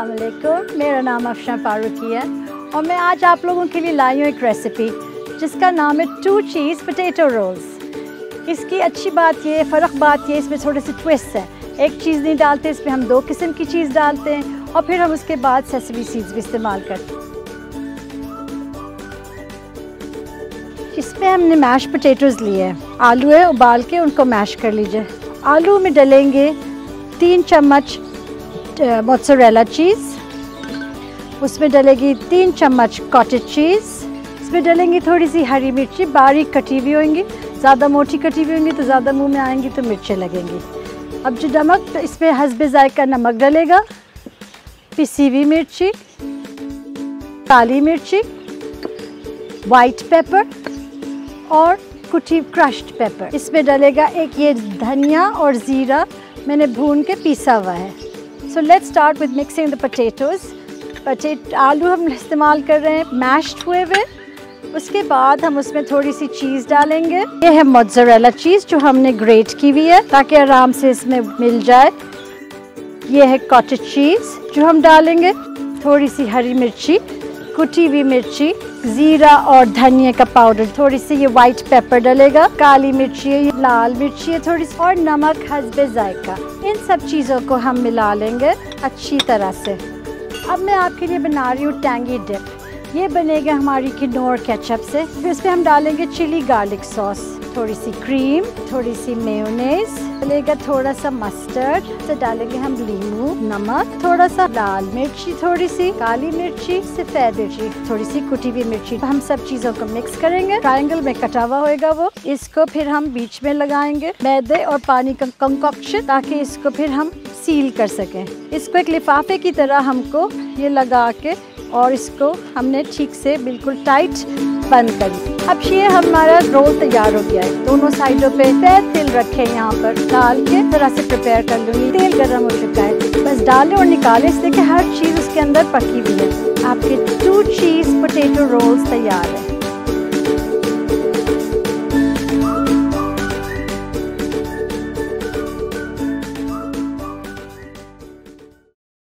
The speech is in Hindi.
अस्सलाम वालेकुम, मेरा नाम अफशा फारूकी है और मैं आज आप लोगों के लिए लाई हूँ एक रेसिपी जिसका नाम है 2 चीज़ पोटैटो रोल्स। इसकी अच्छी बात ये, फ़र्क बात ये, इसमें थोड़े से ट्विस्ट है। एक चीज़ नहीं डालते इसमें, हम 2 किस्म की चीज़ डालते हैं और फिर हम उसके बाद सेसमी सीड्स भी इस्तेमाल करते हैं। इसमें हमने मैश पोटैटोज़ लिए हैं, आलू है, उबाल के उनको मैश कर लीजिए। आलू में डलेंगे 3 चम्मच मोज़रेला चीज़, उसमें डलेगी 3 चम्मच कॉटेज चीज़, इसमें डलेंगी थोड़ी सी हरी मिर्ची बारीक कटी हुई होंगी, ज़्यादा मोटी कटी हुई होंगी तो ज़्यादा मुंह में आएंगी तो मिर्चें लगेंगी। अब जो नमक, तो इसमें हस्बे जायका नमक डलेगा, पिसी हुई मिर्ची, काली मिर्ची, वाइट पेपर और कुटी क्रश्ड पेपर। इसमें डलेगा एक ये धनिया और ज़ीरा मैंने भून के पीसा हुआ है। So let's start with mixing the potatoes. आलू हम इस्तेमाल कर रहे हैं मैश्ड हुए हुए। उसके बाद हम उसमें थोड़ी सी चीज़ डालेंगे। ये है मोज़रेला चीज़ जो हमने ग्रेट की हुई है ताकि आराम से इसमें मिल जाए। ये है कॉटेज चीज़ जो हम डालेंगे, थोड़ी सी हरी मिर्ची, कुटी हुई मिर्ची, ज़ीरा और धनिया का पाउडर, थोड़ी सी ये वाइट पेपर डलेगा, काली मिर्ची है, लाल मिर्ची है थोड़ी सी, और नमक हस्बे जायका। इन सब चीज़ों को हम मिला लेंगे अच्छी तरह से। अब मैं आपके लिए बना रही हूँ टैंगी डिप। ये बनेगा हमारी किनोर केचप से। फिर इसमें हम डालेंगे चिली गार्लिक सॉस, थोड़ी सी क्रीम, थोड़ी सी मेयोनेज़, डलेगा थोड़ा सा मस्टर्ड, से डालेंगे हम लीमू, नमक, थोड़ा सा लाल मिर्ची, थोड़ी सी काली मिर्ची, सफ़ेद मिर्ची, थोड़ी सी कुटी हुई मिर्ची। हम सब चीज़ों को मिक्स करेंगे, ट्रायंगल में कटा हुआ होएगा वो। इसको फिर हम बीच में लगाएंगे मैदे और पानी का कंकॉक्शन ताकि इसको फिर हम सील कर सकें। इसको एक लिफाफे की तरह हमको ये लगा के और इसको हमने ठीक से बिल्कुल टाइट बंद कर दिया। अब ये हमारा रोल तैयार हो गया है। दोनों साइडों पे सफ़ेद तिल रखे हैं, यहाँ पर डाल के तरह से प्रिपेयर कर लूँगी। तेल गर्म हो चुका है, बस डालें और निकालें, इसलिए कि हर चीज़ उसके अंदर पकी हुई है। आपके 2 चीज़ पोटैटो रोल्स तैयार है।